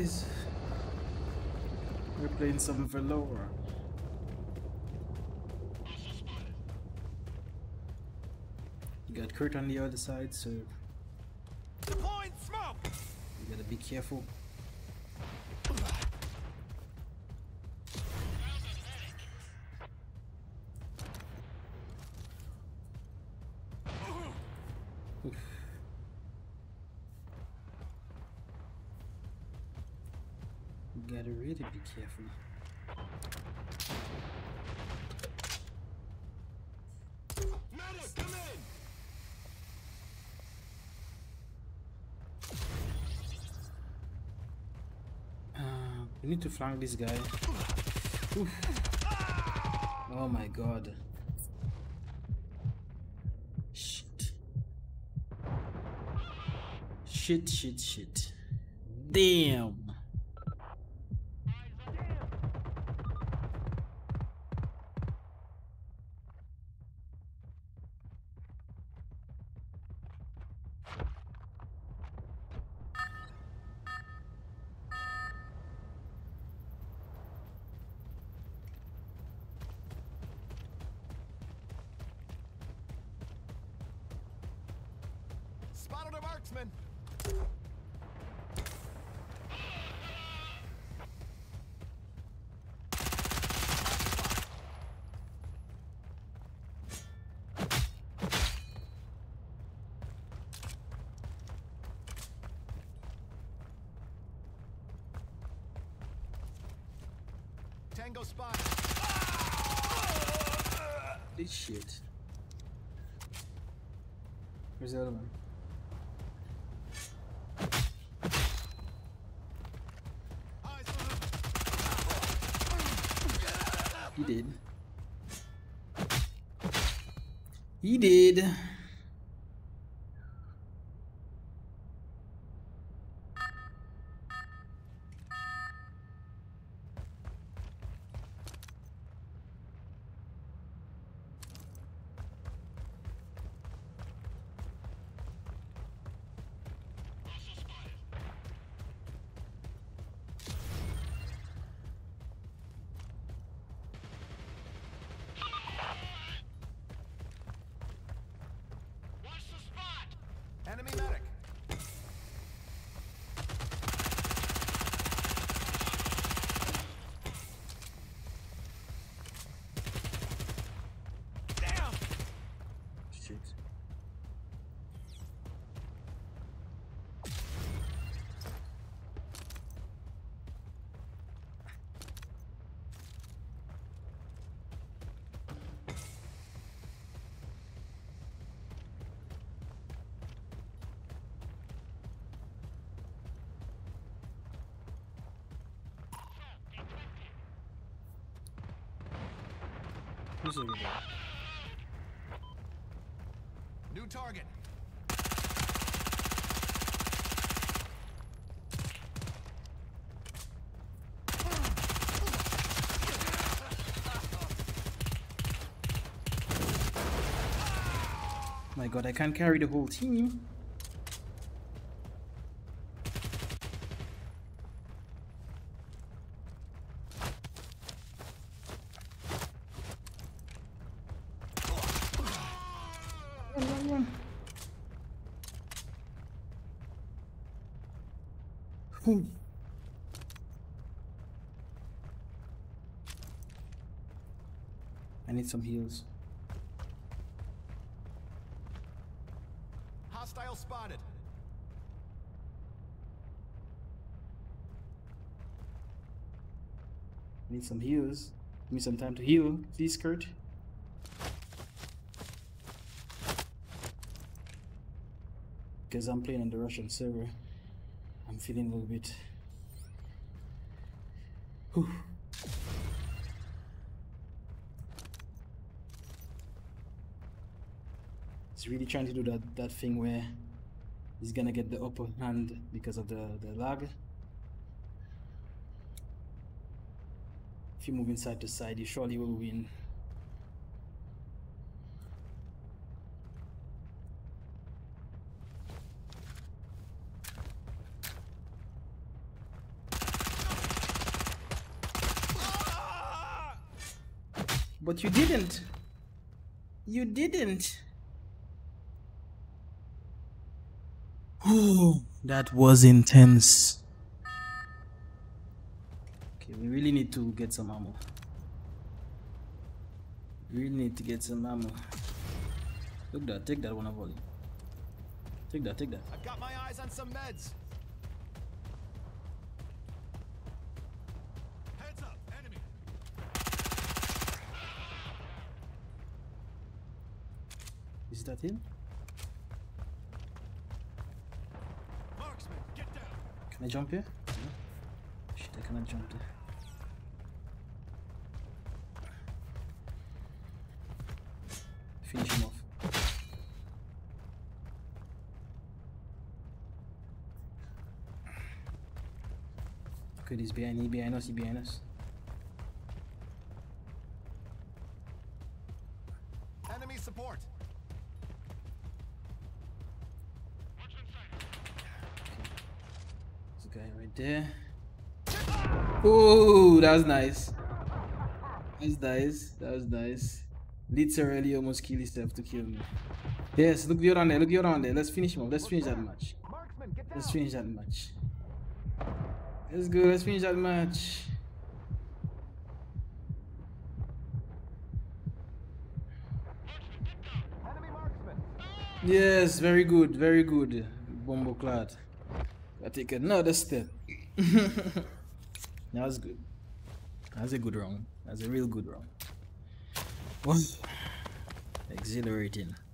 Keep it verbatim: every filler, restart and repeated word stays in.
boys. We're playing some Valora. You got Kurt on the other side, so deploying smoke. You gotta be careful. Oof. You gotta really be careful. Medic, come in. Uh, we need to flank this guy. Oof. Oh my god. Shit. Shit, shit, shit. Damn. Spotted a marksman. Tango spot. This shit. Where's the other one? He did. He did. Enemy medic. Damn. Shit. Who's over there? New target. My god, I can't carry the whole team. Run, run, run. Whew. I need some heals. Hostile spotted. I need some heals. Give me some time to heal, please, Kurt. Because I'm playing on the Russian server. I'm feeling a little bit. Whew. He's really trying to do that, that thing where he's gonna get the upper hand because of the, the lag. If you move inside to side, you surely will win. But you didn't. You didn't. Oh, that was intense. Okay, we really need to get some ammo. We really need to get some ammo. Look that, take that one, volley. Take that, take that. I've got my eyes on some meds. Heads up, enemy. Is that him? Marksman, get down. Can I jump here? No. Shit, I cannot jump there. Finish him off. Okay, he's behind, he behind us, he behind us. Enemy support. There's a guy right there. Oh, that was nice. That was nice. That was nice. Literally almost killed himself to kill me. Yes, look the other on there. Look the other on there. Let's finish him up. Let's finish that match. Marksman, get down. Let's finish that match. Let's go. Let's finish that match. Enemy marksman. Yes, very good. Very good. Bomboclad. I take another step. That was good. That's a good round. That's a real good round. What? Exhilarating.